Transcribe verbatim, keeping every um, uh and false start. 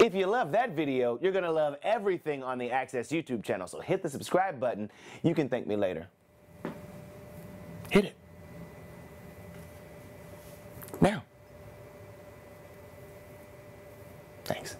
If you love that video, you're going to love everything on the Access YouTube channel, so hit the subscribe button. You can thank me later. Hit it. Now. Thanks.